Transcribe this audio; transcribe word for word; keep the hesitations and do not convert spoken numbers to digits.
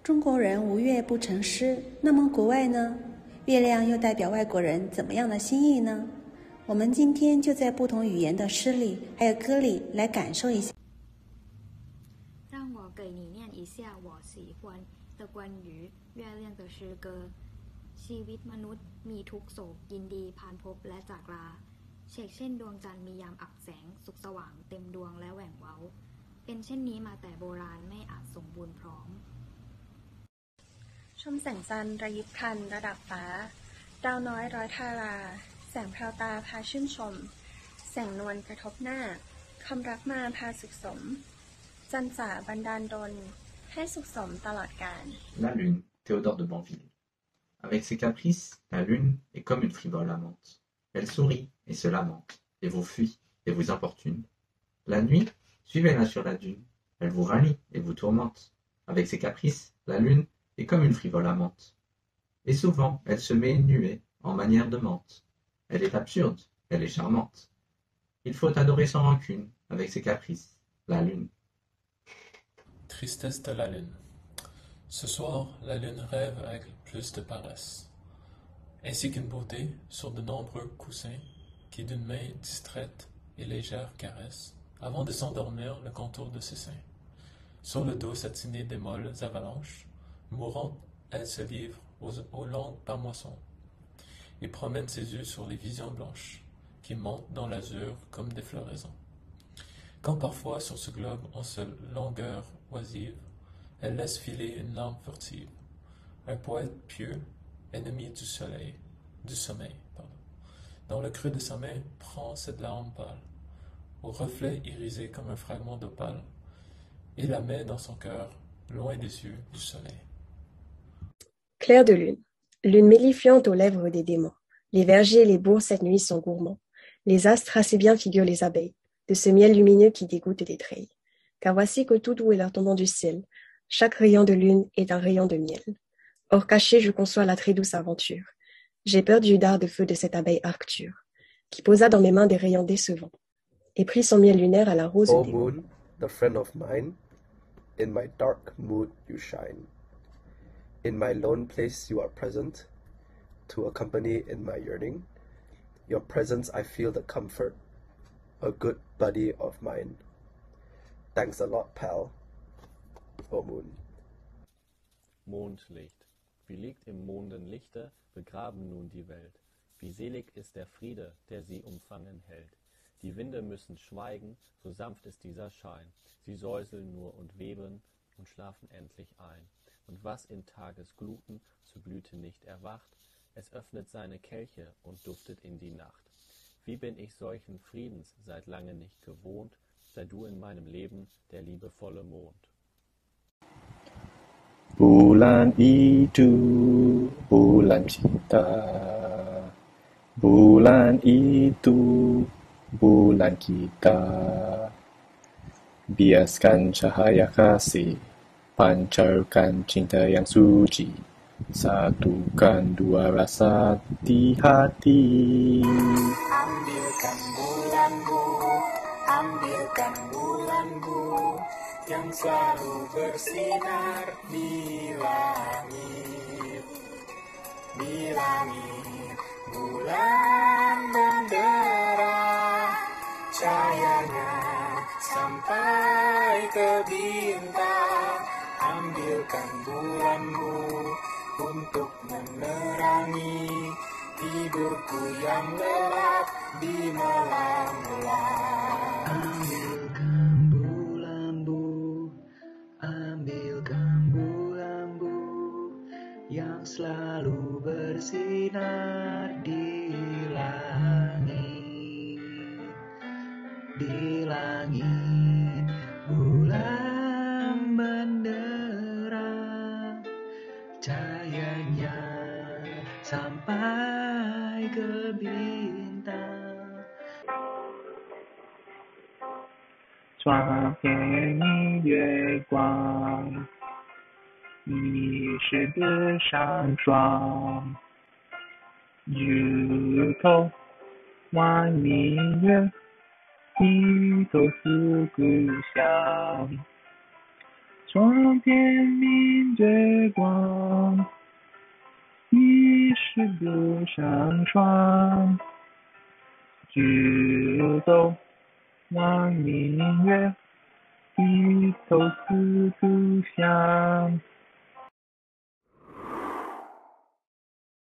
中国人无月不成诗，那么国外呢？月亮又代表外国人怎么样的心意呢？我们今天就在不同语言的诗里还有歌里来感受一下。 让我给你念一下我喜欢的关于月亮的诗歌。ชีวิตมนุษย์มีทุกโศกยินดีผ่านพบและจากลาเฉกเช่นดวงจันทร์มียามอับแสงสุขสว่างเต็มดวงและแหว่งเว้าเป็นเช่นนี้มาแต่โบราณไม่อาจสมบูรณ์พร้อมชมแสงจันทร์ระยิบคันระดับฟ้าดาวน้อยร้อยทาราแสงแพรวตาพาชื่นชมแสงนวลกระทบหน้าคำรักมาพาสุขสมจันทร์จ๋าบันดาลดลให้สุขสมตลอดกาล La lune, Théodore de Banville. Avec ses caprices, la lune est comme une frivole amante. Elle sourit et se lamente, et vous fuit et vous importune. La nuit, suivez-la sur la dune. Elle vous rallie et vous tourmente. Avec ses caprices, la lune est comme une frivole amante. Et souvent, elle se met une nuée en manière de menthe. Elle est absurde, elle est charmante. Il faut adorer sans rancune, avec ses caprices, la lune. Tristesse de la lune. Ce soir, la lune rêve avec plus de paresse, ainsi qu'une beauté sur de nombreux coussins qui d'une main distraite et légère caresse, avant de s'endormir le contour de ses seins. Sur le dos satiné des molles avalanches, mourante, elle se livre aux, aux longues pamoissons et promène ses yeux sur les visions blanches qui montent dans l'azur comme des floraisons. Quand parfois sur ce globe en seule longueur oisive, elle laisse filer une larme furtive. Un poète pieux, ennemi du soleil, du sommeil, pardon, dans le creux de sa main prend cette larme pâle, au reflet irisé comme un fragment d'opale, et la met dans son cœur, loin des yeux du soleil. Clair de lune, lune mélifiante aux lèvres des démons. Les vergers et les bourgs cette nuit sont gourmands. Les astres assez bien figurent les abeilles, de ce miel lumineux qui dégoûte des treilles. Car voici que tout doux est leur tombant du ciel. Chaque rayon de lune est un rayon de miel. Or caché, je conçois la très douce aventure. J'ai peur du dard de feu de cette abeille Arcture, qui posa dans mes mains des rayons décevants, et prit son miel lunaire à la rose O des moon, the friend of mine, in my dark mood you shine. In my lone place you are present, to accompany in my yearning. Your presence I feel the comfort, a good buddy of mine. Thanks a lot, pal. O moon. Mondlicht. Wie liegt im Mondenlichte, begraben nun die Welt. Wie selig ist der Friede, der sie umfangen hält. Die Winde müssen schweigen, so sanft ist dieser Schein. Sie säuseln nur und weben und schlafen endlich ein. Und was in Tagesgluten zur Blüte nicht erwacht, es öffnet seine Kelche und duftet in die Nacht. Wie bin ich solchen Friedens seit lange nicht gewohnt, sei du in meinem Leben der liebevolle Mond. Bulan itu bulan cinta, bulan itu bulan kita. Biaskan cahaya kasih, pancarkan cinta yang suci, satukan dua rasa di hati. Ambilkan bulanku, ambilkan bulanku, yang selalu bersinar di langit, di langit. Bulan menderah, cahayanya sampai ke bintang. Ambilkan bulanmu untuk menerangi tidurku yang lelap di malam-malam. Ambilkan bulanmu, ambilkan bulanmu, yang selalu bersinar di langit, di langit. Bulan menderang, cahayanya sampai ke bintang. 窗边明月光，疑是地上霜。枝头望明月，低头思故乡。窗边明月月光，疑是不上霜。举头望明月，低头思故乡。